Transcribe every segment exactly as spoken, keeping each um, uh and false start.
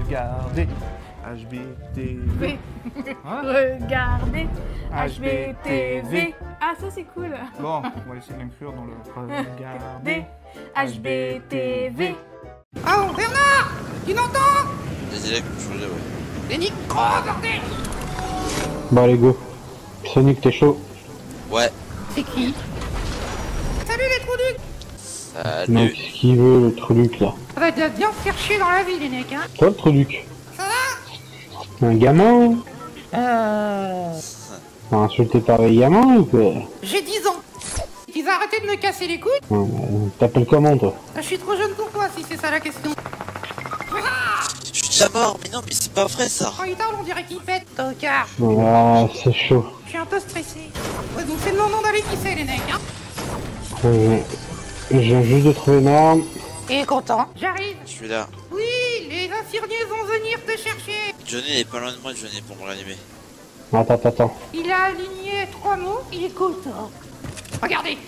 Regardez H B T V. Hein? Regardez H B T V. Ah, ça c'est cool. Bon, on va essayer de l'inclure dans le Regardez H B T V. Oh, Bernard! Tu m'entends? Désolé, je voulais, ouais. Les micros, bordel! Bon, allez, go. Sonic, t'es chaud? Ouais. C'est qui? Salut les trous ducs! Salut. Non, qu'est-ce qu'il veut, le truc, là? Ça va être bien faire chier dans la vie, les mecs, hein? Toi, le truc? Ça va? Un gamin? Euh... T'as insulté par les gamins ou quoi? J'ai dix ans. Tu vas arrêter de me casser les couilles? Non, mais t'appelles comment, toi? Je suis trop jeune pour toi, si c'est ça la question. Je suis déjà mort, mais non, mais c'est pas vrai ça. Quand il parle, on dirait qu'il pète, tocard. Ah, c'est chaud. Je suis un peu stressé. Ouais, donc c'est le moment d'aller pisser, les mecs, hein? Euh, je viens juste de trouver une arme. Et content? J'arrive. Je suis là. Oui, les infirmiers vont venir te chercher. Johnny est pas loin de moi, Johnny, pour me réanimer. Attends, attends, attends. Il a aligné trois mots, il est content. Regardez.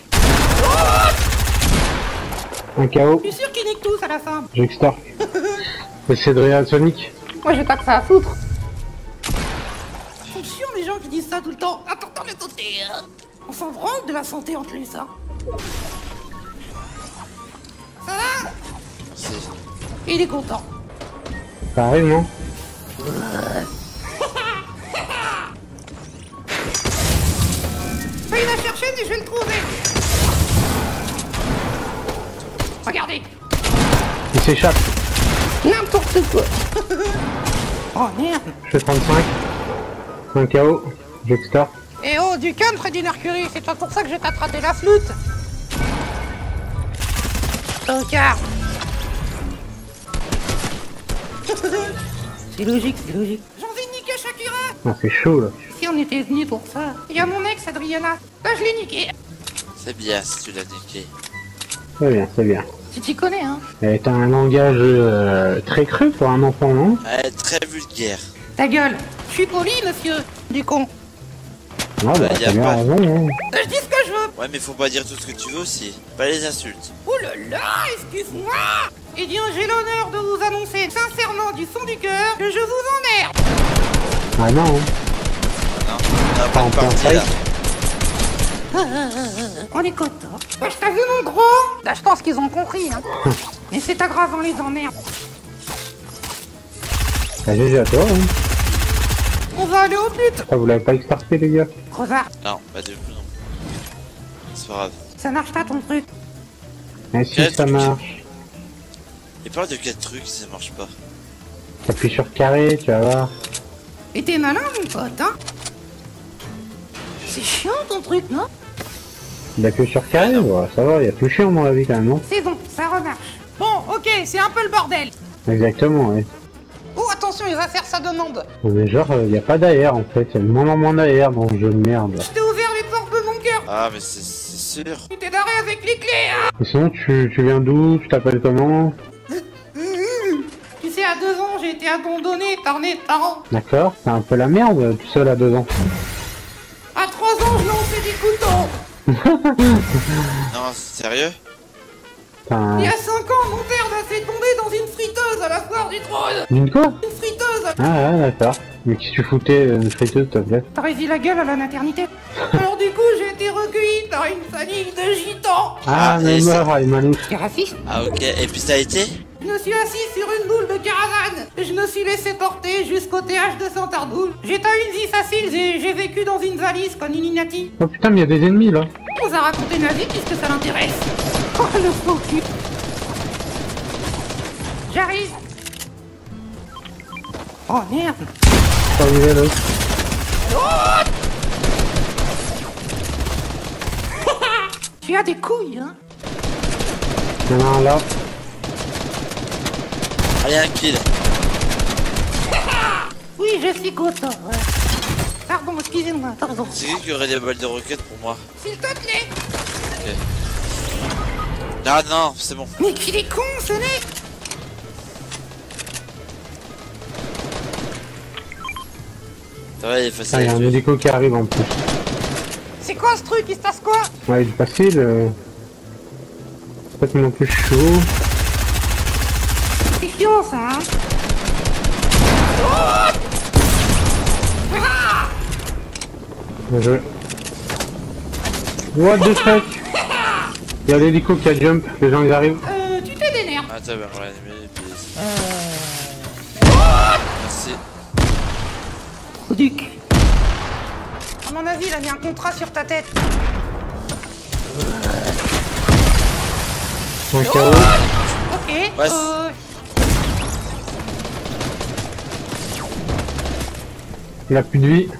Un K O. Je suis sûr qu'ils niquent tous à la fin. J'extorque. Essaie de regarder Sonic. Moi j'ai pas que ça à foutre. Ils sont chiants les gens qui disent ça tout le temps. Attends, attends, mais santé, hein. On s'en branle de la santé en plus, hein. Ça va? C'est... Il est content. Ça arrive, non? Il va chercher, mais je vais le trouver. Regardez. Il s'échappe. N'importe quoi. Oh merde. Je fais trente-cinq. Un K O. J'extorque. Eh oh, du calme, Freddy Mercury. C'est pas pour ça que je vais t'attraper la flûte. Tocard. C'est logique, c'est logique. J'ai envie de niquer Shakira. Ah, c'est chaud, là. Si on était venus pour ça. Il y a mon ex, Adriana. Là, je l'ai niqué. C'est bien si tu l'as niqué. C'est bien, c'est bien. Tu t'y connais, hein? Et t'as un langage euh, très cru pour un enfant, non? Elle est très vulgaire. Ta gueule. Je suis poli, monsieur. Du con. Non, bah, Bah, y a t'as bien pas- raison, hein. Je dis ce que je veux. Ouais, mais faut pas dire tout ce que tu veux aussi. Pas les insultes. Oh là là, excuse-moi. Eh bien, j'ai l'honneur de vous annoncer sincèrement du fond du cœur que je vous emmerde. Ah non, hein. Non, on a Pas pas en de plein partie fight. là. On est content. Ouais, je t'ai vu, mon gros. Là, je pense qu'ils ont compris, hein. Mais c'est pas grave, on les emmerde. Bah, G G à toi, hein. On va aller au but. Ah, vous l'avez pas extorqué, les gars? Crevard, Non, pas du tout non. C'est pas grave. ça marche pas ton truc. Mais si, Quel ça truc? marche. Il parle de quel truc si ça marche pas? T'appuies sur carré, tu vas voir. Et t'es malin, mon pote, hein. C'est chiant ton truc, non? Il appuie sur carré, ouais, ça va, il y a plus chiant dans la vie quand même, non? C'est bon, ça remarche. Bon, ok, c'est un peu le bordel. Exactement, ouais. Oh, attention, il va faire sa demande. Mais genre, il y a pas d'air en fait, il y a de moins en moins d'air dans le jeu de merde. Je t'ai ouvert les portes de mon cœur. Ah, mais c'est c'est sûr. Tu t'es daré avec les clés, hein. Et sinon, tu, tu viens d'où? Tu t'appelles comment? Tu sais, à deux ans, j'ai été abandonné par mes parents. D'accord? C'est un peu la merde, tout seul à deux ans. À trois ans, je lançais des couteaux. Non, c'est sérieux? Putain. Il y a cinq ans, mon père m'a fait tomber dans une friteuse à la foire du trône. Une quoi? Une friteuse. Ah ouais, d'accord. Mais qu'est-ce que tu foutais, euh, une friteuse, s'il te plaît? T'aurais vu la gueule à la maternité. Alors du coup, j'ai été recueilli par une famille de gitans. Ah, Ah, mais et meurs, Aymanous. C'est raciste. Ah, ok. Et puis ça a été? Je me suis assis sur une boule de caravane. Je me suis laissé porter jusqu'au T H de Santardoul. J'étais à une vie facile et j'ai vécu dans une valise comme une Illuminati. Oh putain, mais il y a des ennemis là. On vous a raconté ma vie puisque ça l'intéresse. Oh le faux cul. J'arrive. Oh merde. Pas arrivé là. Tu as des couilles, hein. Il y en a un là. Allez, un kill. Oui, je suis content. Ouais. Pardon, excusez-moi, pardon. C'est qui qui aurait des balles de roquette pour moi? S'il te plaît. Ok. Ah non, c'est bon. Mais qu'il est con, ce mec. Ça va, il est facile Ah, il y a à un tuer. hélico qui arrive en plus. C'est quoi ce truc? Il se passe quoi? Ouais, du facile. Euh... C'est pas non plus chaud. C'est chiant, ça, hein. Bien joué. What the fuck? Y'a l'hélico qui a jump, les gens ils arrivent. Euh, tu te dénerves. Attends, ben, on va l'animer, puis... Euh... Merci. Duc. À mon avis, il a mis un contrat sur ta tête. Un K O. Ok. Ouais. Euh... Il a plus de vie.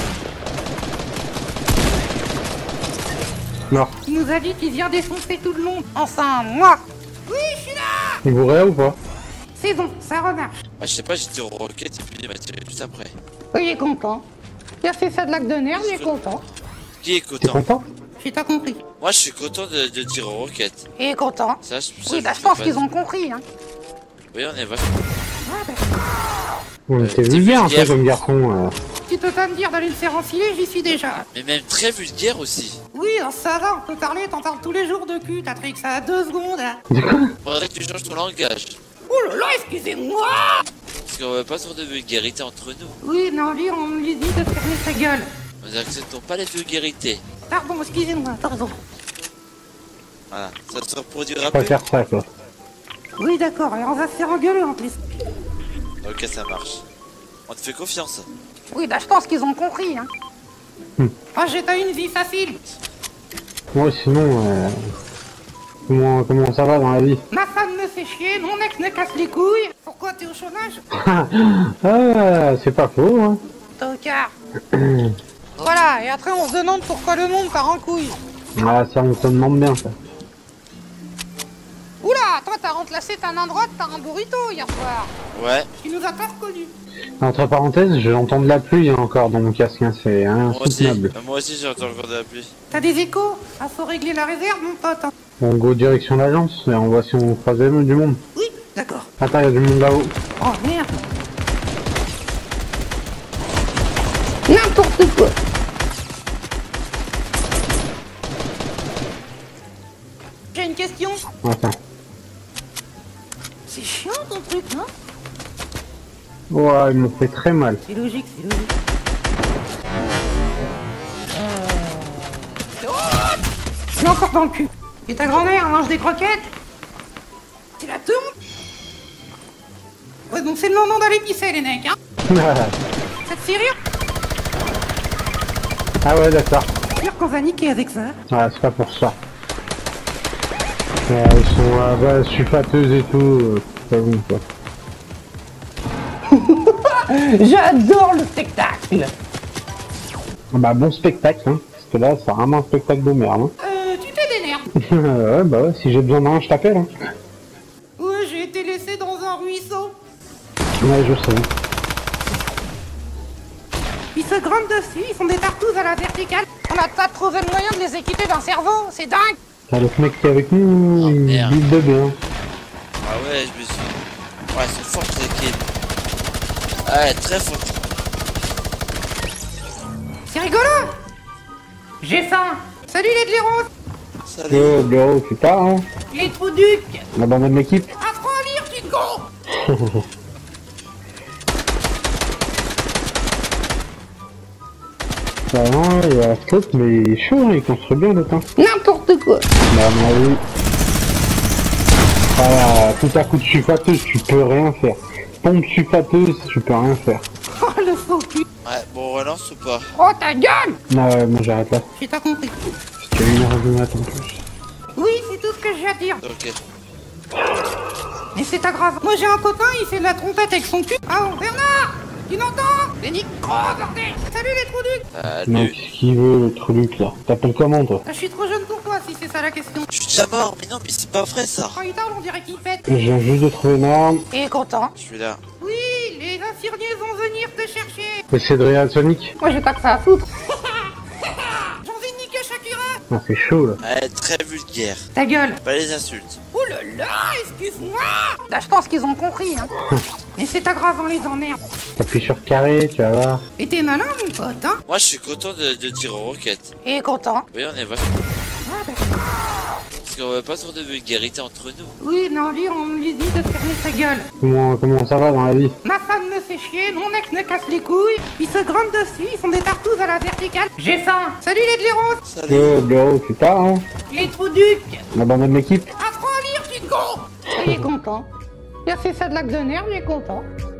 Mort. Il nous a dit qu'il vient défoncer tout le monde. Enfin, moi. Oui, je suis là. Il bourrait ou pas? C'est bon, ça remarche. Ah, je sais pas, j'ai tiré au roquette et puis il m'a tiré juste après. Oui, il est content. Il a fait ça de lac de nerfs, il est content. Qui est T'es content? content? J'ai pas compris. Moi, je suis content de, de tirer aux roquettes. Il est content. Ça, je, ça, Oui, bah je pense qu'ils ont compris, hein. Oui, on est vachement. Ah, bah, On Euh, était t'es vulgaire un peu vulgaire. comme garçon. Euh. tu te vas me dire d'aller le faire enfiler, j'y suis déjà. Mais même très vulgaire aussi. Oui, alors ça va, on peut parler, t'en parles tous les jours de cul, t'as pris que ça à deux secondes, là. Du coup, Faudrait que tu changes ton langage. Oh là là, excusez-moi. Parce qu'on veut pas sur de vulgarité entre nous. Oui, non, lui, on lui dit de fermer sa gueule. Nous acceptons pas les vulgarités. Pardon, excusez-moi, pardon. Voilà, ça se reproduira faut pas plus. faire ça quoi. Oui, d'accord, et on va se faire engueuler en plus. Ok, ça marche. On te fait confiance. Oui, bah je pense qu'ils ont compris, hein. Hmm. Ah, j'ai pas une vie facile. Moi sinon, euh... comment, comment ça va dans la vie? Ma femme me fait chier, mon ex me casse les couilles. Pourquoi t'es au chômage? Ah, c'est pas faux, hein. Tocard. Voilà, et après on se demande pourquoi le monde part en couille. Ah, ça on se demande bien ça. Oula, toi t'as remplacé ta main droite par un burrito hier soir. Ouais, Tu nous as pas reconnus. Entre parenthèses, j'entends de la pluie encore dans mon casque, hein. C'est moi aussi. insoutenable. Euh, Moi aussi, j'entends encore de la pluie. T'as des échos? Ah, faut régler la réserve, mon pote. hein. On go direction l'agence et on voit si on croise du monde. Oui, d'accord. Attends, il y a du monde là-haut. Oh merde. N'importe quoi. J'ai une question. Attends. C'est chiant ton truc, non? Ouais, ils m'ont fait très mal. C'est logique, c'est logique. Euh... Oh, je suis encore dans le cul. Et ta grand-mère mange des croquettes? C'est la tourne? Ouais, donc c'est le moment d'aller pisser, les mecs, hein? Ça te fait rire? Ah ouais, d'accord. Sûr qu'on va niquer avec ça. Ouais, c'est pas pour ça. Ouais, ils sont euh, bah, sulfateuses et tout. Euh, c'est pas bon quoi. J'adore le spectacle. Ah bah bon spectacle, hein. Parce que là, c'est vraiment un spectacle de merde. Hein. Euh, tu te dénerves. Ouais, bah ouais, si j'ai besoin d'un, je t'appelle. Hein. Ouais, j'ai été laissé dans un ruisseau. Ouais, je sais. Ils se grandent dessus, ils font des partouzes à la verticale. On n'a pas trouvé le moyen de les équiper d'un cerveau, c'est dingue. Ah, le mec qui est avec nous, Oh, il merde. build de bien. Ah ouais, je me suis... Ouais, ils sont fortes les kills. Ouais, très fortes. C'est rigolo. J'ai faim. Salut les blaireaux. Salut. Oh, bureau, tu pars, hein. Les trous ducs. On abandonne l'équipe. À trois à lire, tu con. Bah non, il y a Scott, mais il est chaud, hein, il construit bien le temps. N'importe quoi. Bah, à mon avis. Voilà, tout à coup de sulfateuse, tu peux rien faire. Pompe sulfateuse, tu peux rien faire. Oh le faux cul. Ouais, bon, on relance ou pas? Oh ta gueule. Non, ouais, moi j'arrête là. J'ai pas compris. Parce qu'il y a une heure de matin en plus. Oui, c'est tout ce que j'ai à dire. Ok. Mais c'est pas grave. Moi j'ai un copain, il fait de la trompette avec son cul. Ah oh, Bernard. Tu m'entends? C'est Nick Cross, bordel. Salut les trous ducs. Non, Salut. qu'est-ce qu'il veut le truc là? T'appelles comment toi? Ah, je suis trop jeune pour toi si c'est ça la question. Je suis déjà mort, mais non, mais c'est pas vrai ça. Quand il parle, on dirait qu'il pète. Je viens juste de trouver une arme. Et content. Je suis là. Oui, les infirmiers vont venir te chercher. Mais c'est de Real Sonic. Moi j'ai pas que ça à foutre. J'en ai niqué Shakira. Ah, c'est chaud là. Ouais, très vulgaire. Ta gueule. Pas les insultes. Oh là là, excuse-moi. Là je pense qu'ils ont compris, hein. Mais c'est pas grave, on les emmerde. T'appuies sur carré, tu vas voir. Et t'es malin mon pote, hein. Moi, je suis content de, de tirer aux roquettes. Et content. Oui, on est vachement. Ah, bah. Parce qu'on veut pas sur de vulgarité entre nous. Oui, non, lui, on lui dit de fermer sa gueule. Comment, comment ça va dans la vie? Ma femme me fait fait chier, mon ex me casse les couilles. Ils se grimpent dessus, ils font des tartouzes à la verticale. J'ai faim. Salut les blaireaux. Salut. Euh, Blaireau, c'est ça, hein? Les trous ducs. On abandonne l'équipe? Apprends à lire, tu te con. Il est content. Il a fait ça de l'acte de nerf, il est content.